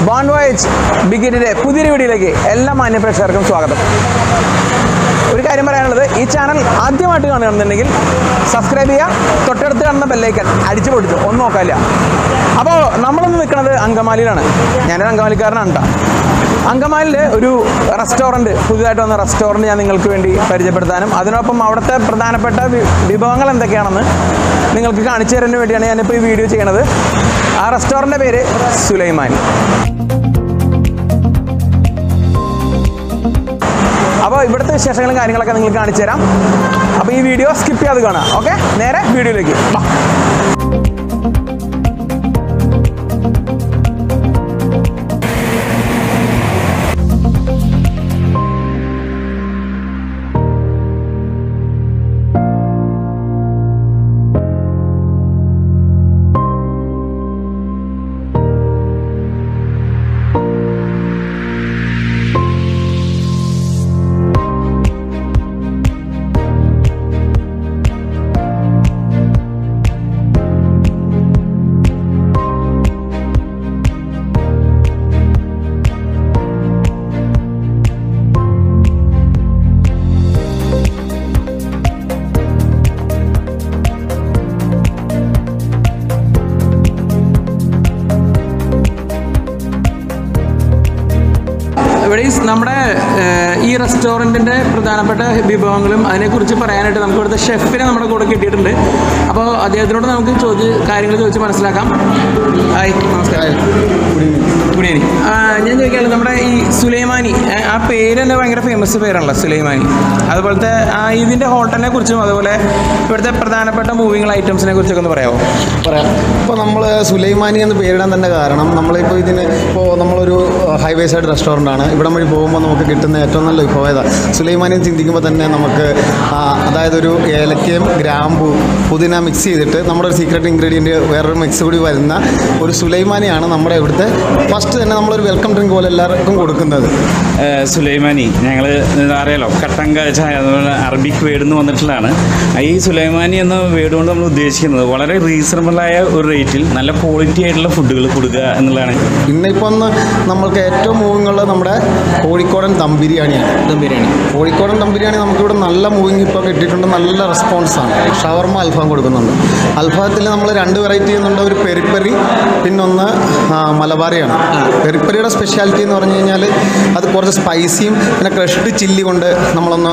Bon Voyage ബിഗിനിന്റെ പുതിയൊരു വീഡിയോയിലേക്ക് എല്ലാ മാന്യപ്രേക്ഷകർക്കും സ്വാഗതം. ഒരു കാര്യം പറയാനുള്ളത്, ഈ ചാനൽ ആദ്യമായിട്ട് കാണുകയാണെന്നുണ്ടെങ്കിൽ സബ്സ്ക്രൈബ് ചെയ്യുക, തൊട്ടടുത്ത് കാണുന്ന ബെല്ലൈക്കൺ അടിച്ചു പൊടിച്ചു ഒന്നും നോക്കാനില്ല. അപ്പോൾ നമ്മളൊന്ന് നിൽക്കുന്നത് അങ്കമാലിയിലാണ്. ഞാനൊരു അങ്കമാലിക്കാരനാണ് കേട്ടോ. അങ്കമാലിയിൽ ഒരു റെസ്റ്റോറൻറ്റ്, പുതിയതായിട്ട് വന്ന റെസ്റ്റോറൻറ്റ് ഞാൻ നിങ്ങൾക്ക് വേണ്ടി പരിചയപ്പെടുത്താനും അതിനൊപ്പം അവിടുത്തെ പ്രധാനപ്പെട്ട വിഭവങ്ങൾ എന്തൊക്കെയാണെന്ന് നിങ്ങൾക്ക് കാണിച്ചു തരാൻ വേണ്ടിയാണ് ഞാനിപ്പോൾ ഈ വീഡിയോ ചെയ്യണത്. ആ റെസ്റ്റോറൻറ്റിൻ്റെ പേര് സുലൈമാനി. അപ്പോൾ ഇവിടുത്തെ വിശേഷങ്ങളും കാര്യങ്ങളൊക്കെ നിങ്ങൾക്ക് കാണിച്ചു തരാം. അപ്പോൾ ഈ വീഡിയോ സ്കിപ്പ് ചെയ്യാതെ കാണാം. ഓക്കെ, നേരെ വീഡിയോയിലേക്ക് വാ. ഇവിടെ നമ്മുടെ ഈ റെസ്റ്റോറൻറ്റിൻ്റെ പ്രധാനപ്പെട്ട വിഭവങ്ങളും അതിനെക്കുറിച്ച് പറയാനായിട്ട് നമുക്ക് ഇവിടുത്തെ ഷെഫിനെ നമ്മുടെ കൂടെ കിട്ടിയിട്ടുണ്ട്. അപ്പോൾ അദ്ദേഹത്തിനോട് നമുക്ക് കാര്യങ്ങൾ ചോദിച്ച് മനസ്സിലാക്കാം. ഹായ്, നമസ്കാരം. Good evening. ഞാൻ ചോദിക്കാനുള്ളത്, നമ്മുടെ ഈ സുലൈമാനി, ആ പേര് തന്നെ ഭയങ്കര ഫേമസ് പേരാണല്ലോ സുലൈമാനി. അതുപോലത്തെ ഇതിൻ്റെ ഹോട്ടലിനെ കുറിച്ചും അതുപോലെ ഇവിടുത്തെ പ്രധാനപ്പെട്ട മൂവിങ് ഐറ്റംസിനെ കുറിച്ചൊക്കെ ഒന്ന് പറയാമോ? പറയാം. ഇപ്പോൾ നമ്മൾ സുലൈമാനി എന്ന് പേരിടാൻ തന്നെ കാരണം, നമ്മളിപ്പോൾ ഇപ്പോൾ നമ്മളൊരു ഹൈവേ സൈഡ് റെസ്റ്റോറൻ്റ് ആണ്. ഇവിടെ വഴി പോകുമ്പോൾ നമുക്ക് കിട്ടുന്ന ഏറ്റവും നല്ല വിഭവം ഏതാണ്? സുലൈമാനി ചിന്തിക്കുമ്പോൾ തന്നെ നമുക്ക് അതായത് ഒരു ഏലക്കയും ഗ്രാമ്പൂ പുതിന മിക്സ് ചെയ്തിട്ട് നമ്മുടെ ഒരു സീക്രട്ട് ഇൻഗ്രീഡിയൻറ്റ് വേറൊരു മിക്സ് കൂടി വരുന്ന ഒരു സുലൈമാനിയാണ് നമ്മുടെ ഇവിടുത്തെ ഫസ്റ്റ് തന്നെ നമ്മളൊരു വെൽക്കം ഡ്രിങ്ക് പോലെ എല്ലാവർക്കും കൊടുക്കുന്നത്. സുലൈമാനി ഞങ്ങൾ അറിയാലോ, കട്ടങ്ക ചായ അറബിക് വേർഡ് എന്ന് വന്നിട്ടുള്ളതാണ്. ഈ സുലൈമാനി എന്ന വേർഡ് കൊണ്ട് നമ്മൾ ഉദ്ദേശിക്കുന്നത് വളരെ റീസണബിളായ ഒരു റേറ്റിൽ നല്ല ക്വാളിറ്റി ആയിട്ടുള്ള ഫുഡുകൾ കൊടുക്കുക എന്നുള്ളതാണ്. ഇന്നിപ്പോൾ ഒന്ന് നമ്മൾക്ക് ഏറ്റവും മൂവിങ് ഉള്ളത് നമ്മുടെ കോഴിക്കോടൻ ദം ബിരിയാണിയാണ്. കോഴിക്കോടൻ ദം ബിരിയാണി നമുക്കിവിടെ നല്ല മൂവിങ് ഇപ്പോൾ കിട്ടിയിട്ടുണ്ട്, നല്ല റെസ്പോൺസാണ്. ഷവർമ അൽഫാം കൊടുക്കുന്നുണ്ട്. അൽഫാത്തിൽ നമ്മൾ 2 വെറൈറ്റി ചെയ്യുന്നുണ്ട്, ഒരു പെരിപ്പരി പിന്നൊന്ന് മലബാറിയാണ്. പെരിപ്പരിയുടെ സ്പെഷ്യാലിറ്റി എന്ന് പറഞ്ഞു കഴിഞ്ഞാൽ അത് കുറച്ച് സ്പൈസിയും പിന്നെ ക്രഷ്ഡ് ചില്ലി കൊണ്ട് നമ്മളൊന്ന്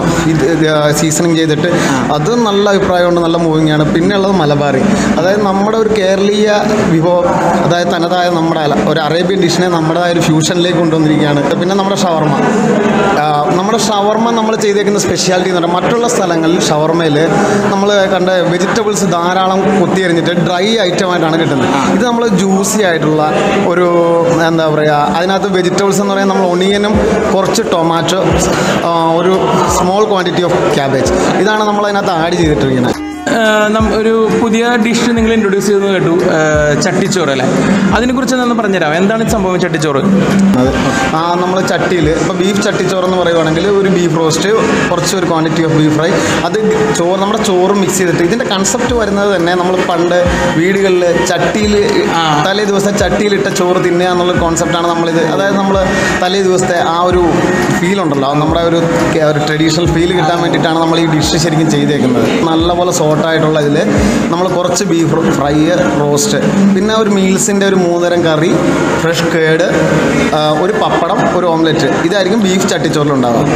സീസണിങ് ചെയ്തിട്ട് അത് നല്ല അഭിപ്രായമുണ്ട്, നല്ല മൂവിങ് ആണ്. പിന്നെ ഉള്ളത് മലബാറി, അതായത് നമ്മുടെ ഒരു കേരളീയ വിഭവം, അതായത് തനതായ നമ്മുടെ ഒരു അറേബ്യൻ ഡിഷിനെ നമ്മുടേതായ ഒരു ഫ്യൂഷനിലേക്ക് കൊണ്ടുവന്നിരിക്കുകയാണ്. പിന്നെ നമ്മുടെ ഷവർമ നമ്മൾ ചെയ്തേക്കുന്ന സ്പെഷ്യാലിറ്റി എന്ന് പറഞ്ഞാൽ മറ്റുള്ള സ്ഥലങ്ങളിൽ ഷവർമയിൽ നമ്മൾ കണ്ട വെജിറ്റബിൾസ് ധാരാളം കൊത്തിയരിഞ്ഞിട്ട് ഡ്രൈ ഐറ്റമായിട്ടാണ് കിട്ടുന്നത്. ഇത് നമ്മൾ ജ്യൂസി ആയിട്ടുള്ള ഒരു എന്താ പറയുക, അതിനകത്ത് വെജിറ്റബിൾസ് എന്ന് പറയുന്നത് നമ്മൾ ഒണിയനും കുറച്ച് ടൊമാറ്റോ, ഒരു സ്മോൾ ക്വാണ്ടിറ്റി ഓഫ് ക്യാബേജ്, ഇതാണ് നമ്മൾ അതിനകത്ത് ആഡ് ചെയ്തിട്ടിരിക്കുന്നത്. ഒരു പുതിയ ഡിഷ് നിങ്ങൾ ഇൻട്രൊഡ്യൂസ് ചെയ്തെന്ന് കേട്ടു, ചട്ടിച്ചോറ് അല്ലേ? അതിനെക്കുറിച്ച് ഒന്ന് പറഞ്ഞുതരാം. എന്താണ് സംഭവം ചട്ടിച്ചോറ്? അത് നമ്മൾ ചട്ടിയിൽ ഇപ്പോൾ ബീഫ് ചട്ടിച്ചോറ് എന്ന് പറയുവാണെങ്കിൽ ഒരു ബീഫ് റോസ്റ്റ്, കുറച്ച് ഒരു ക്വാണ്ടിറ്റി ഓഫ് ബീഫ് ഫ്രൈ, അത് നമ്മുടെ ചോറ് മിക്സ് ചെയ്തിട്ട്, ഇതിൻ്റെ കൺസെപ്റ്റ് വരുന്നത് തന്നെ നമ്മൾ പണ്ട് വീടുകളിൽ ചട്ടിയിൽ തലേ ദിവസത്തെ ചട്ടിയിലിട്ട ചോറ് തിന്നുക എന്നുള്ള കോൺസെപ്റ്റാണ് നമ്മളിത്. അതായത് നമ്മൾ തലേ ദിവസത്തെ ആ ഒരു ഫീലുണ്ടല്ലോ, നമ്മുടെ ഒരു ട്രഡീഷണൽ ഫീൽ കിട്ടാൻ വേണ്ടിയിട്ടാണ് നമ്മൾ ഈ ഡിഷ് ശരിക്കും ചെയ്തേക്കുന്നത്. നല്ലപോലെ സോട്ടായിട്ടുള്ള ഇതിൽ നമ്മൾ കുറച്ച് ബീഫ് ഫ്രൈ, റോസ്റ്റ്, പിന്നെ ഒരു മീൽസിൻ്റെ ഒരു 3 തരം കറി, ഫ്രഷ് കേട്, ഒരു പപ്പടം, ഒരു ഓംലെറ്റ്, ഇതായിരിക്കും ബീഫ് ചട്ടിച്ചോറിലുണ്ടാവുക.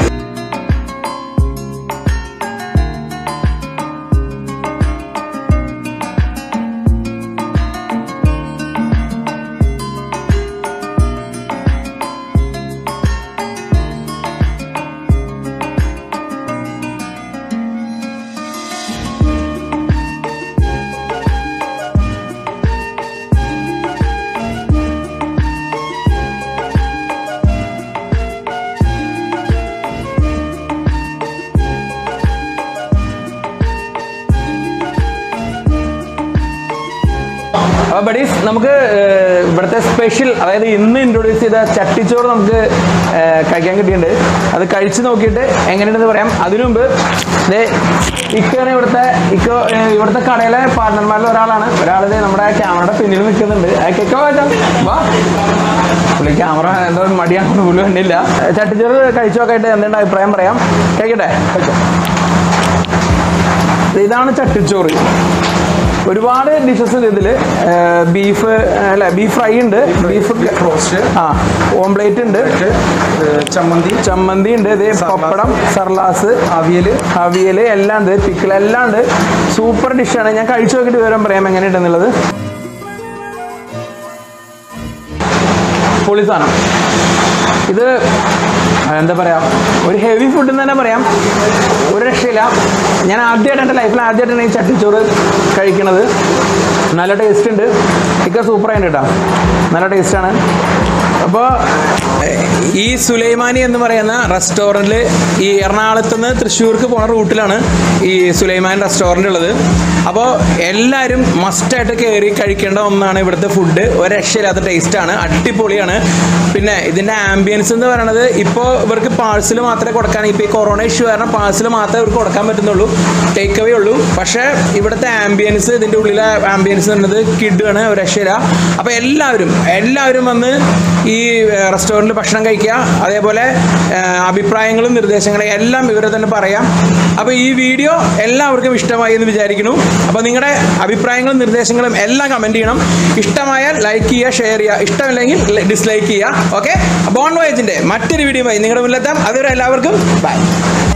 അപ്പോൾ ബഡീസ്, നമുക്ക് ഇവിടുത്തെ സ്പെഷ്യൽ, അതായത് ഇന്ന് ഇൻട്രൊഡ്യൂസ് ചെയ്ത ചട്ടിച്ചോറ് നമുക്ക് കഴിക്കാൻ കിട്ടിയിട്ടുണ്ട്. അത് കഴിച്ച് നോക്കിയിട്ട് എങ്ങനെയുണ്ടെന്ന് പറയാം. അതിനു മുമ്പ് ഇക്കാണ് ഇവിടുത്തെ കടയിലെ പാർട്ട്ണർമാരിൽ ഒരാളാണ്. ഒരാളിത് നമ്മുടെ ക്യാമറയുടെ പിന്നിൽ നിൽക്കുന്നുണ്ട്. വാ പുള്ളി ക്യാമറ എന്തോ മടിയാണെന്ന് പോലും കണ്ടില്ല. ചട്ടിച്ചോറ് കഴിച്ചു നോക്കായിട്ട് എന്തെങ്കിലും അഭിപ്രായം പറയാം. കഴിക്കട്ടെ? കഴിച്ചോ. ഇതാണ് ചട്ടിച്ചോറ്. ഒരുപാട് ഡിഷസ് ഉണ്ട് ഇതിൽ. ബീഫ് ഫ്രൈ ഉണ്ട്, ബീഫ് റോസ്റ്റ്, ഓംപ്ലേറ്റ് ഉണ്ട്, ചമ്മന്തി ഉണ്ട്, ഇത് പപ്പടം, സർലാസ്, അവിയൽ എല്ലാം ഉണ്ട്, പിക്കിൾ എല്ലാം ഉണ്ട്. സൂപ്പർ ഡിഷാണ്. ഞാൻ കഴിച്ചു നോക്കിയിട്ട് വിവരം പറയാം എങ്ങനെയുണ്ടെന്നുള്ളത്. പൊളി സാധനം. ഇത് എന്താ പറയുക, ഒരു ഹെവി ഫുഡ് എന്ന് തന്നെ പറയാം. ഒരു രക്ഷയില്ല. ഞാൻ ആദ്യമായിട്ട് എൻ്റെ ലൈഫിൽ ആദ്യമായിട്ടാണ് ഈ ചട്ടിച്ചോറ് കഴിക്കണത്. നല്ല ടേസ്റ്റ് ഉണ്ട്. ഒക്കെ സൂപ്പറായിട്ട് കേട്ടോ, നല്ല ടേസ്റ്റാണ്. അപ്പോൾ ഈ സുലൈമാനി എന്ന് പറയുന്ന റെസ്റ്റോറൻറ്റിൽ ഈ എറണാകുളത്ത് നിന്ന് തൃശ്ശൂർക്ക് പോണ റൂട്ടിലാണ് ഈ സുലൈമാൻ റെസ്റ്റോറൻ്റ് ഉള്ളത്. അപ്പോൾ എല്ലാവരും മസ്റ്റായിട്ട് കയറി കഴിക്കേണ്ട ഒന്നാണ് ഇവിടുത്തെ ഫുഡ്. ഒരു രക്ഷയില്ലാത്ത ടേസ്റ്റാണ്, അടിപൊളിയാണ്. പിന്നെ ഇതിൻ്റെ ആംബിയൻസ് എന്ന് പറയുന്നത് ഇപ്പോൾ ഇവർക്ക് പാഴ്സൽ മാത്രമേ കൊടുക്കാൻ, ഇപ്പോൾ ഈ കൊറോണ ഇഷ്യൂ കാരണം പാഴ്സൽ മാത്രമേ ഇവർക്ക് കൊടുക്കാൻ പറ്റുന്നുള്ളൂ, ടേക്ക് അവേ ഉള്ളൂ. പക്ഷേ ഇവിടുത്തെ ആംബിയൻസ്, ഇതിൻ്റെ ഉള്ളിലെ ആംബിയൻസ് എന്ന് പറയുന്നത് കിഡാണ്, ഒരു രക്ഷയില്ല. അപ്പോൾ എല്ലാവരും വന്ന് ഈ റെസ്റ്റോറൻറ്റിൽ ഭക്ഷണം കഴിക്കുക. അതേപോലെ അഭിപ്രായങ്ങളും നിർദ്ദേശങ്ങളും എല്ലാം ഇവരെ തന്നെ പറയാം. അപ്പോൾ ഈ വീഡിയോ എല്ലാവർക്കും ഇഷ്ടമായി എന്ന് വിചാരിക്കുന്നു. അപ്പോൾ നിങ്ങളുടെ അഭിപ്രായങ്ങളും നിർദ്ദേശങ്ങളും എല്ലാം കമൻറ്റ് ചെയ്യണം. ഇഷ്ടമായാൽ ലൈക്ക് ചെയ്യുക, ഷെയർ ചെയ്യുക, ഇഷ്ടമില്ലെങ്കിൽ ഡിസ്ലൈക്ക് ചെയ്യുക. ഓക്കെ, ബോൺ വോയേജിൻ്റെ മറ്റൊരു വീഡിയോയുമായി നിങ്ങളുടെ മുന്നിലെത്താം. അതുവരെ എല്ലാവർക്കും ബൈ.